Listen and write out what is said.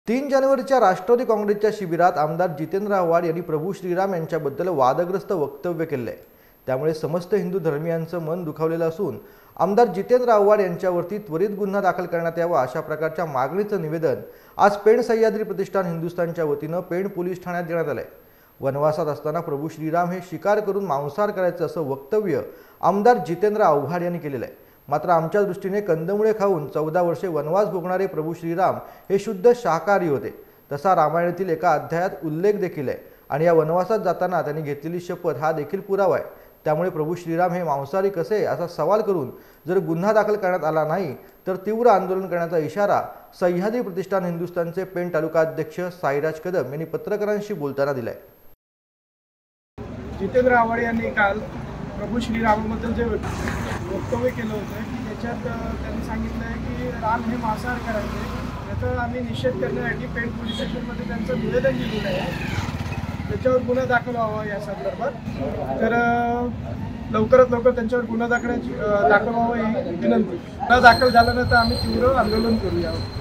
3 जानेवारीच्या राष्ट्रवादी काँग्रेसच्या शिबिरात आमदार जितेंद्र आव्हाड यांनी प्रभू श्रीराम यांच्याबद्दल वादग्रस्त वक्तव्य केले. त्यामुळे समस्त हिंदू धर्मीयांचं मन दुखावलेलं असून आमदार जितेंद्र आव्हाड यांच्यावरती त्वरित गुन्हा दाखल करण्यात यावा अशा प्रकारच्या मागणीचं निवेदन आज पेण सह्याद्री प्रतिष्ठान हिंदुस्थानच्या वतीनं पेण पोलीस ठाण्यात देण्यात आले. वनवासात असताना प्रभू श्रीराम हे शिकार करून मांसाहार करायचं असं वक्तव्य आमदार जितेंद्र आव्हाड यांनी केलेलं आहे. मात्र आमच्या दृष्टीने कंदमुळे खाऊन 14 वर्षे वनवास भोगणारे प्रभू श्रीराम हे शुद्ध शाकाहारी होते. तसा रामायणातील एका अध्यायात उल्लेख देखील आहे आणि या वनवासात जाताना त्यांनी घेतलेली शपथ हा देखील पुरावा आहे. त्यामुळे प्रभू श्रीराम हे मांसाहारी कसे असा सवाल करून जर गुन्हा दाखल करण्यात आला नाही तर तीव्र आंदोलन करण्याचा इशारा सह्याद्री प्रतिष्ठान हिंदुस्थानचे पेण तालुका अध्यक्ष साईराज कदम यांनी पत्रकारांशी बोलताना दिलाय. जितेंद्र आव्हाड यांनी काल प्रभू श्रीरामाबद्दल जे वक्तव्य केलं होतं की त्याच्यात त्यांनी सांगितलं आहे की राम हे मांसाहार करायचे, त्याचा आम्ही निषेध करण्यासाठी पेण पोलीस स्टेशनमध्ये त्यांचं निवेदन दिलेलं आहे. त्याच्यावर गुन्हा दाखल व्हावा या संदर्भात. तर लवकरात लवकर त्यांच्यावर गुन्हा दाखल व्हावा ही विनंती. गुन्हा दाखल झाल्यानंतर आम्ही तीव्र आंदोलन करूया.